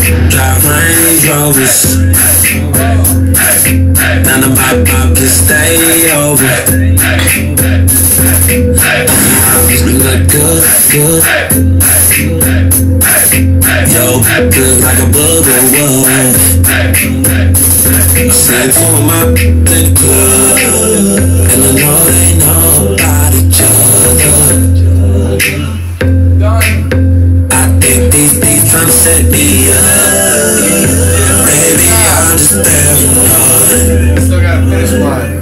drive Range Rovers. None of my pop can stay over. We look good, good. Yo, good like a booger wolf. I sing for my in the club, and I know they know about each other. I think these beats tryna set me up. Baby, I'm just paranoid. Still gotta finish one.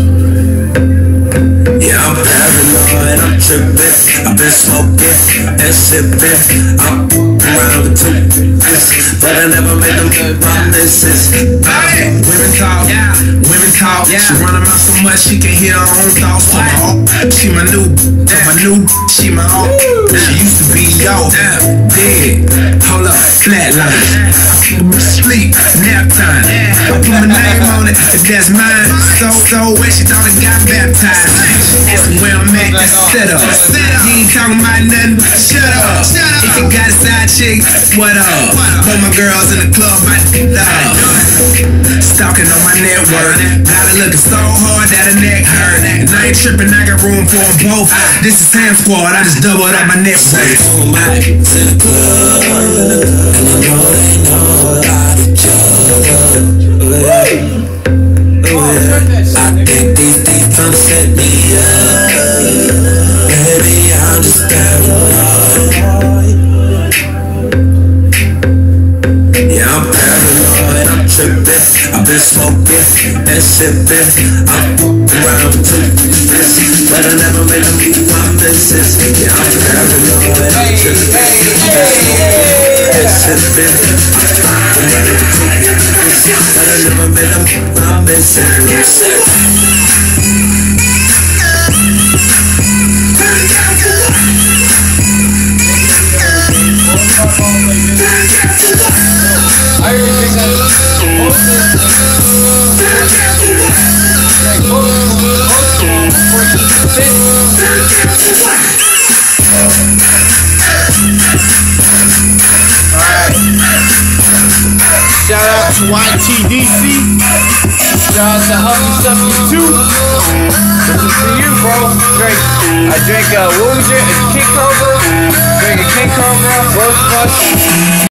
Yeah, I'm paranoid, I'm tripping. I've been smoking and sipping. I'm around with two, but I never made them promises. Women talk, women talk. She run her mouth so much she can hear her own thoughts. She my new, she my own. She used to be yo, dead. Hold up, flatline. Sleep, nap time. I put my name on it, if that's mine. So when she thought it got baptized. Ask me where I'm at, that's set up. You ain't talking about nothing, shut up. If you got a side chick, what up? Put my girls in the club, I love. Stalking on my network. Got her looking so hard that her neck hurt. And I ain't tripping, I got room for them both. This is Sam Squad, I just doubled up my net worth. For my in the club, and I know they know about each other. I think these beats tryna set me up. Baby, I'm just paranoid. Yeah, I'm paranoid, I'm tripping. I've been smoking and sipping. I'm around with two, but I never made them be promises. Yeah, I'm paranoid, I'm tripping. And sipping. I'm around with two, but I never made them promises. Shout out to YTDC. Shout out to Hungry 72. This is for you, bro. I drank what was it? A King Cobra. Drank a King Cobra, Rose Flush.